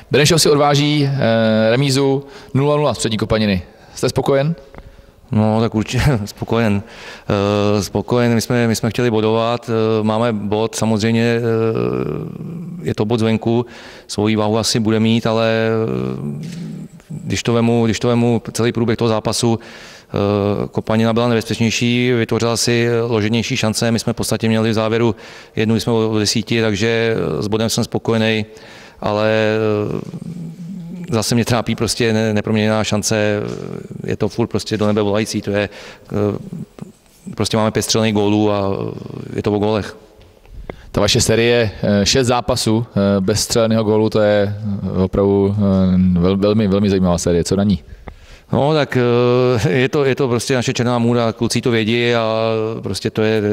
Benešov si odváží remízu 0-0 z Přední Kopaniny. Jste spokojen? No, tak určitě spokojen. My jsme chtěli bodovat, máme bod, samozřejmě je to bod zvenku, svoji váhu asi bude mít, ale když to vemu celý průběh toho zápasu, Kopanina byla nebezpečnější, vytvořila si loženější šance, my jsme v podstatě měli v závěru jednu, jsme o 10, takže s bodem jsem spokojený, ale zase mě trápí prostě neproměněná šance, je to furt prostě do nebe volající, to je, prostě máme 5 střelných gólů a je to o gólech. Ta vaše série 6 zápasů bez střeleného gólu, to je opravdu velmi zajímavá série, co na ní? No, tak je to prostě naše černá můra, kluci to vědí a prostě to je,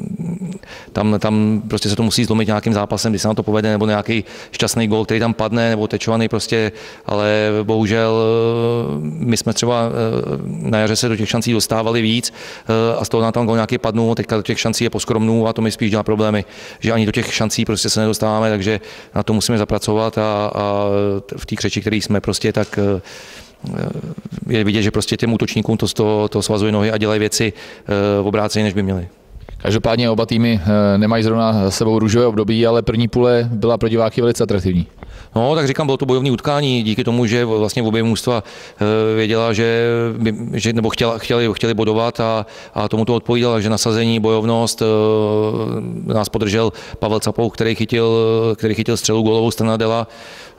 tam prostě se to musí zlomit nějakým zápasem, když se nám to povede, nebo nějaký šťastný gól, který tam padne, nebo tečovaný prostě, ale bohužel my jsme třeba na jaře se do těch šancí dostávali víc a z toho nám tam gól nějaký padnul, teďka do těch šancí je poskromnů a to mi spíš dělá problémy, že ani do těch šancí prostě se nedostáváme, takže na to musíme zapracovat a v té křeči, který jsme prostě tak je vidět, že prostě těm útočníkům to svazuje nohy a dělají věci v obráceně, než by měli. Každopádně oba týmy nemají zrovna za sebou růžové období, ale první půle byla pro diváky velice atraktivní. No, tak říkám, bylo to bojovné utkání díky tomu, že vlastně obě mužstva věděla, že nebo chtěli bodovat a tomu to odpovídalo, že nasazení, bojovnost, nás podržel Pavel Capouch, který chytil střelu gólovou Strnadela.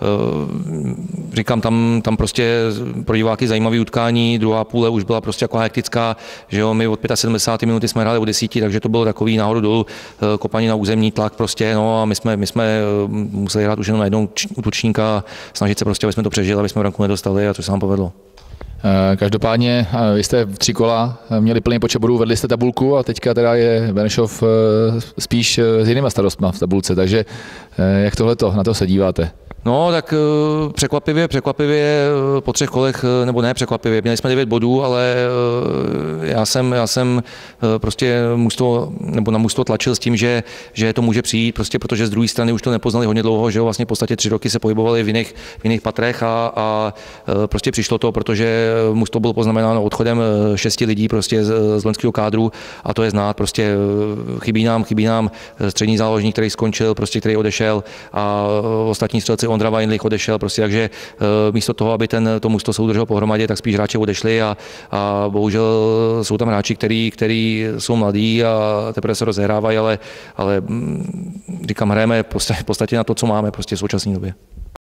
Říkám, tam prostě pro diváky zajímavý utkání, druhá půle už byla prostě jako hektická, že jo, my od 75 minuty jsme hráli o 10, takže to bylo takový nahoru dolů, Kopanina územní tlak prostě, no a my jsme museli hrát už jenom na jednou útočníka a snažit se prostě, aby jsme to přežili, aby jsme branku nedostali a to se nám povedlo. Každopádně vy jste v 3 kola měli plný počet bodů, vedli jste tabulku a teďka teda je Benešov spíš s jinýma starostma v tabulce, takže jak tohleto, na to se díváte? No, tak překvapivě po 3 kolech, nebo ne překvapivě, měli jsme 9 bodů, ale já jsem prostě na mužstvo tlačil s tím, že to může přijít, prostě protože z druhé strany už to nepoznali hodně dlouho, že jo, vlastně v podstatě 3 roky se pohybovali v jiných patrech a prostě přišlo to, protože mužstvo bylo poznamenáno odchodem 6 lidí prostě z loňského kádru a to je znát, prostě chybí nám střední záložník, který skončil, prostě který odešel a ostatní střelci Ondra Vajnlich odešel, prostě, takže místo toho, aby to mužstvo se udrželo pohromadě, tak spíš hráči odešli a bohužel jsou tam hráči, kteří jsou mladí a teprve se rozehrávají, ale říkám, hrajeme v podstatě na to, co máme prostě v současné době.